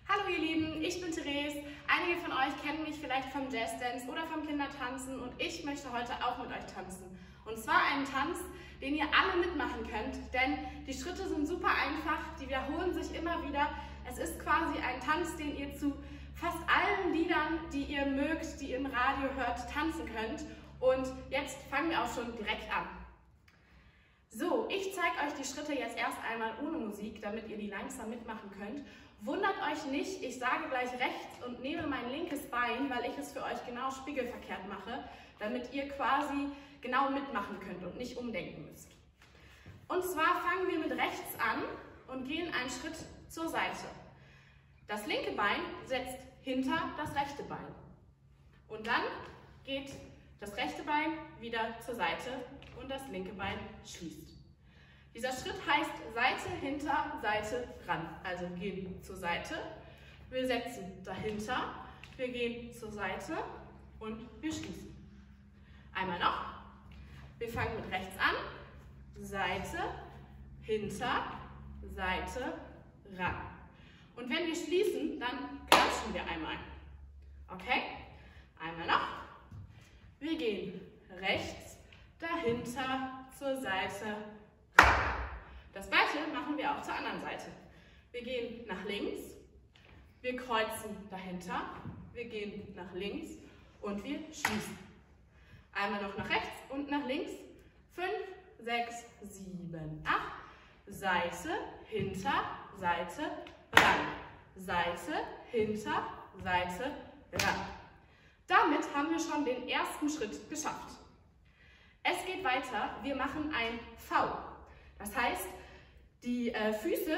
Hallo ihr Lieben, ich bin Therese. Einige von euch kennen mich vielleicht vom Jazzdance oder vom Kindertanzen und ich möchte heute auch mit euch tanzen. Und zwar einen Tanz, den ihr alle mitmachen könnt, denn die Schritte sind super einfach, die wiederholen sich immer wieder. Es ist quasi ein Tanz, den ihr zu fast allen Liedern, die ihr mögt, die ihr im Radio hört, tanzen könnt. Und jetzt fangen wir auch schon direkt an. So, ich zeige euch die Schritte jetzt erst einmal ohne Musik, damit ihr die langsam mitmachen könnt. Wundert euch nicht, ich sage gleich rechts und nehme mein linkes Bein, weil ich es für euch genau spiegelverkehrt mache, damit ihr quasi genau mitmachen könnt und nicht umdenken müsst. Und zwar fangen wir mit rechts an und gehen einen Schritt zur Seite. Das linke Bein setzt hinter das rechte Bein. Und dann geht das rechte Bein wieder zur Seite und das linke Bein schließt. Dieser Schritt heißt Seite, hinter, Seite, ran. Also wir gehen zur Seite, wir setzen dahinter, wir gehen zur Seite und wir schließen. Einmal noch. Wir fangen mit rechts an. Seite, hinter, Seite, ran. Und wenn wir schließen, dann klatschen wir einmal. Okay? Einmal noch. Wir gehen rechts, dahinter, zur Seite, ran. Das gleiche machen wir auch zur anderen Seite. Wir gehen nach links, wir kreuzen dahinter, wir gehen nach links und wir schließen. Einmal noch nach rechts und nach links. 5, 6, 7, 8. Seite, hinter, Seite, ran. Seite, hinter, Seite, ran. Damit haben wir schon den ersten Schritt geschafft. Es geht weiter, wir machen ein V. Das heißt, die Füße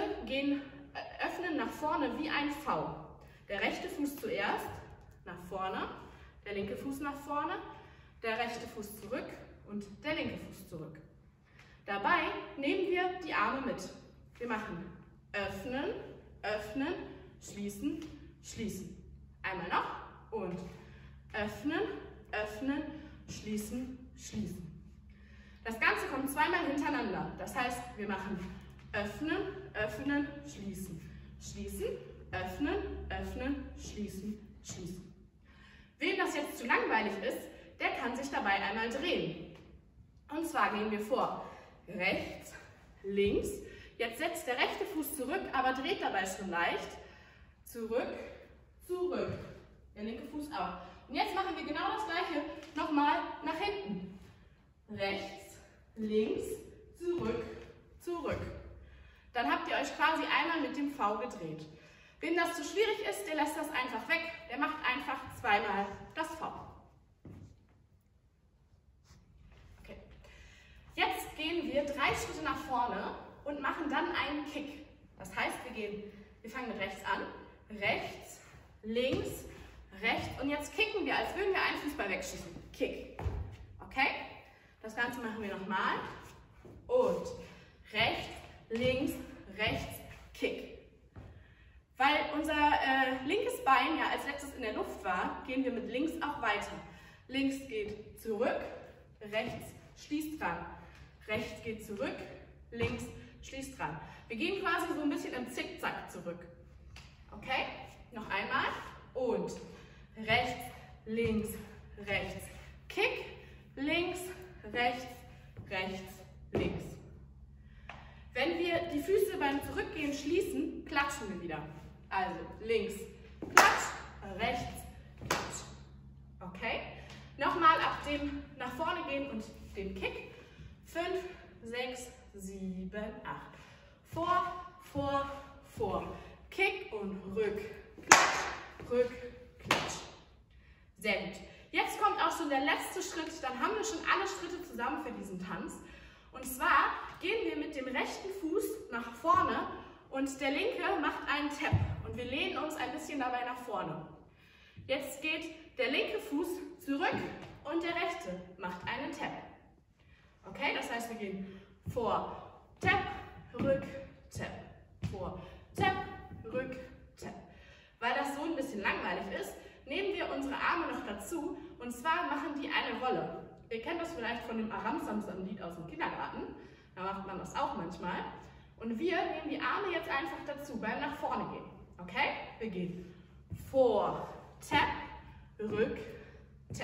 öffnen nach vorne wie ein V. Der rechte Fuß zuerst, nach vorne, der linke Fuß nach vorne, der rechte Fuß zurück und der linke Fuß zurück. Dabei nehmen wir die Arme mit. Wir machen öffnen, öffnen, schließen, schließen. Einmal noch und öffnen, öffnen, schließen, schließen. Das Ganze kommt zweimal hintereinander. Das heißt, wir machen öffnen, öffnen, schließen, schließen, öffnen, öffnen, schließen, schließen. Wem das jetzt zu langweilig ist, der kann sich dabei einmal drehen. Und zwar gehen wir vor. Rechts, links. Jetzt setzt der rechte Fuß zurück, aber dreht dabei schon leicht. Zurück, zurück. Der linke Fuß auch. Und jetzt machen wir genau das gleiche nochmal nach hinten. Rechts, links, zurück, zurück. Dann habt ihr euch quasi einmal mit dem V gedreht. Wem das zu schwierig ist, der lässt das einfach weg. Der macht einfach zweimal das V. Okay. Jetzt gehen wir 3 Schritte nach vorne und machen dann einen Kick. Das heißt, wir fangen mit rechts an. Rechts, links, rechts. Und jetzt kicken wir, als würden wir einen Fußball wegschießen. Kick. Okay? Das Ganze machen wir nochmal. Und rechts, links, rechts, Kick. Weil unser linkes Bein ja als letztes in der Luft war, gehen wir mit links auch weiter. Links geht zurück, rechts schließt dran. Rechts geht zurück, links schließt dran. Wir gehen quasi so ein bisschen im Zickzack zurück. Okay? Noch einmal. Und rechts, links, rechts, Kick, links, rechts, rechts, links. Wenn wir die Füße beim Zurückgehen schließen, klatschen wir wieder. Also links, klatsch, rechts, klatsch. Okay? Nochmal ab dem nach vorne gehen und dem Kick. 5, 6, 7, 8. Vor, vor, vor. Kick und rück, klatsch, rück, klatsch. Sehr gut. Jetzt kommt auch schon der letzte Schritt, dann haben wir schon alle Schritte zusammen für diesen Tanz. Und zwar gehen wir mit dem rechten Fuß nach vorne und der linke macht einen Tap. Und wir lehnen uns ein bisschen dabei nach vorne. Jetzt geht der linke Fuß zurück und der rechte macht einen Tap. Okay, das heißt, wir gehen vor, Tap, rück, Tap, vor, Tap, rück, Tap. Weil das so ein bisschen langweilig ist, nehmen wir unsere Arme noch dazu und zwar machen die eine Rolle. Ihr kennt das vielleicht von dem Aram-Samsam-Lied aus dem Kindergarten, da macht man das auch manchmal. Und wir nehmen die Arme jetzt einfach dazu beim nach vorne gehen. Okay? Wir gehen vor, Tap, Rück, Tap.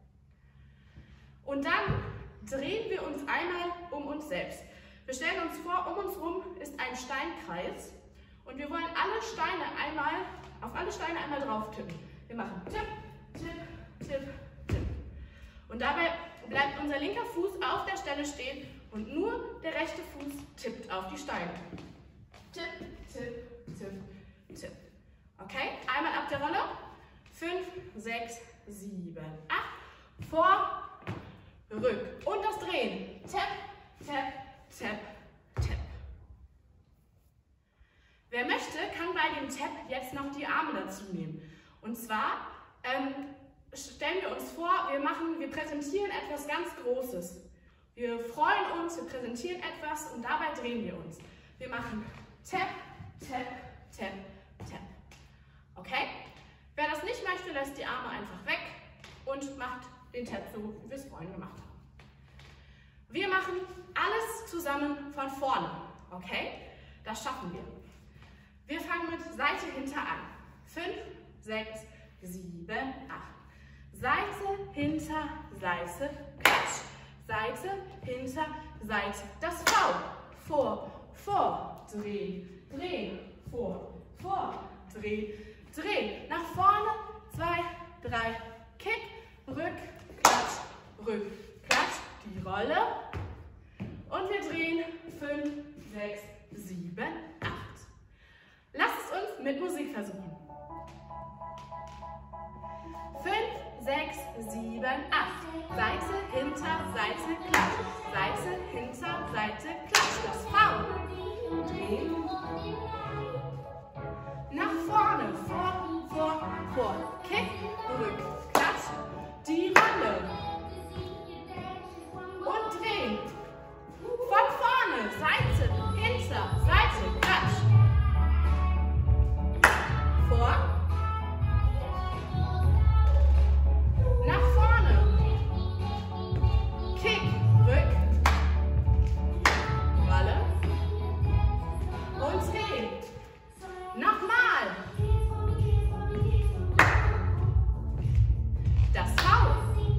Und dann drehen wir uns einmal um uns selbst. Wir stellen uns vor, um uns herum ist ein Steinkreis und wir wollen auf alle Steine einmal drauf tippen. Wir machen Tipp, Tipp, Tipp, Tipp. Und dabei bleibt unser linker Fuß auf der Stelle stehen und nur der rechte Fuß tippt auf die Steine. Tipp, Tipp, Tipp, Tipp. Okay, einmal ab der Rolle. 5, 6, 7, 8. Vor, Rück. Und das Drehen. Tap, Tap, Tap, Tap. Wer möchte, kann bei dem Tap jetzt noch die Arme dazu nehmen. Und zwar stellen wir uns vor, wir präsentieren etwas ganz Großes. Wir freuen uns, wir präsentieren etwas und dabei drehen wir uns. Wir machen Tap, Tap, Tap, Tap. Okay? Wer das nicht möchte, lässt die Arme einfach weg und macht den Tap so, wie wir es vorhin gemacht haben. Wir machen alles zusammen von vorne. Okay? Das schaffen wir. Wir fangen mit Seite hinter an. 5, 6, 7, 8. Seite hinter Seite, Klatsch. Seite hinter Seite. Das V. Vor, vor, dreh, dreh, vor, dreh, dreh. Nach vorne, 2, 3, Kick, Rück, Klatsch, Rück, Klatsch. Die Rolle. Und wir drehen 5, 6, 7, 8. Lasst es uns mit Musik versuchen. 5, 6, 7, 8. Seite hinter Seite, Klatsch. Seite hinter Seite, Klatsch. Das V. Drehen. Nach vorne. Vor. Kick, Rück, Klatsch. Die Rolle. Und drehen. Von vorne. Seite, hinter Seite, Klatsch. Vor. Nach vorne. Kick, Rück. Rolle. Und drehen. Nochmal. Das V.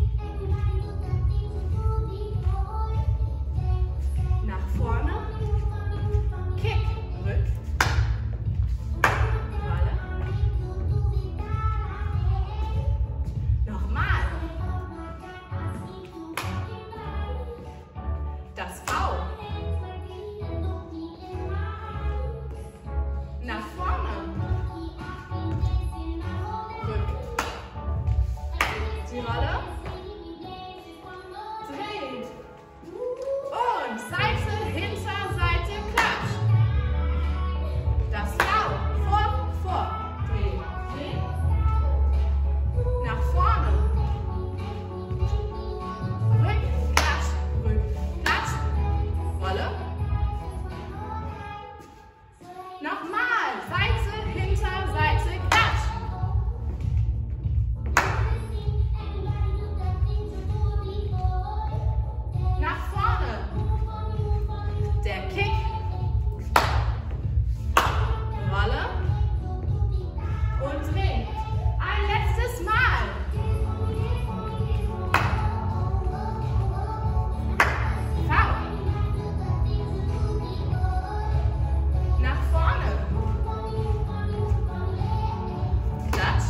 Nach vorne. Kick, Rück. Rolle. Nochmal. Das V. Nach vorne. Rück. Die Rolle. Dreht. Und Seite hinter Seite, Klatsch. Das V. Vor. Dreh. Nach vorne. Rück, Klatsch. Rolle. Nochmal. Seite hinter Seite, Klatsch. Nach vorne. Der Kick. Rolle. Und drehen. Ein letztes Mal. V. Nach vorne. Klatsch.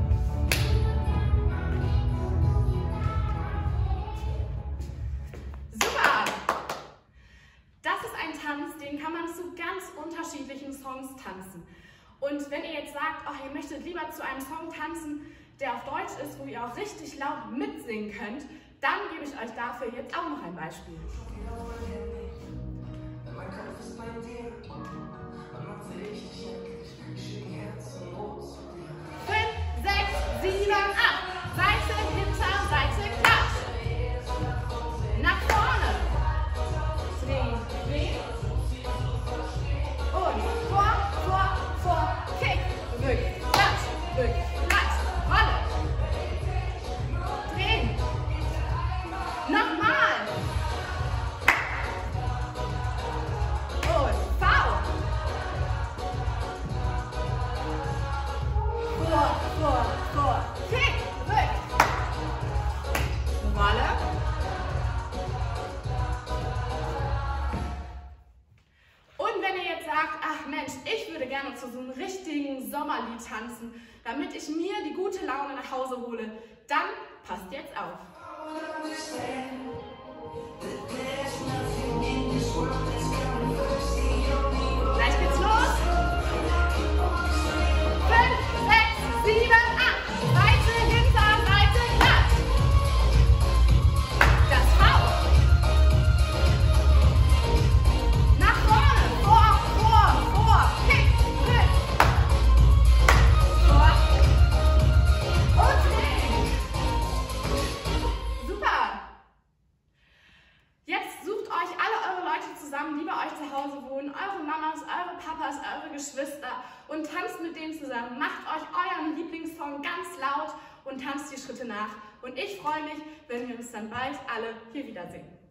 Super! Das ist ein Tanz, den kann man zu ganz unterschiedlichen Songs tanzen. Und wenn ihr jetzt sagt, oh, ihr möchtet lieber zu einem Song tanzen, der auf Deutsch ist, wo ihr auch richtig laut mitsingen könnt, dann gebe ich euch dafür jetzt auch noch ein Beispiel. 5, 6, 7, 8. Seite hinter Seite, Klatsch. Nach vorne. Dreh. Und vor. Kick. Rück, Klatsch. Rolle. Drehen. Nochmal. Und V. dazu so einen richtigen Sommerlied tanzen, damit ich mir die gute Laune nach Hause hole. Dann passt jetzt auf. Gleich geht's los. 5, 6, 7, 8. Seite hinter Seite glatt. Das Haus. Nach vorne. Vor. Kick, Kick. Vor. Und Kick. Super. Jetzt sucht euch alle eure Leute zusammen, die bei euch zu Hause wohnen, eure Mamas, eure Papas, eure Geschwister und tanzt mit denen zusammen. Macht euch euren Lieblingssong ganz laut und tanzt die Schritte nach. Und ich freue mich, wenn wir uns dann bald alle hier wiedersehen.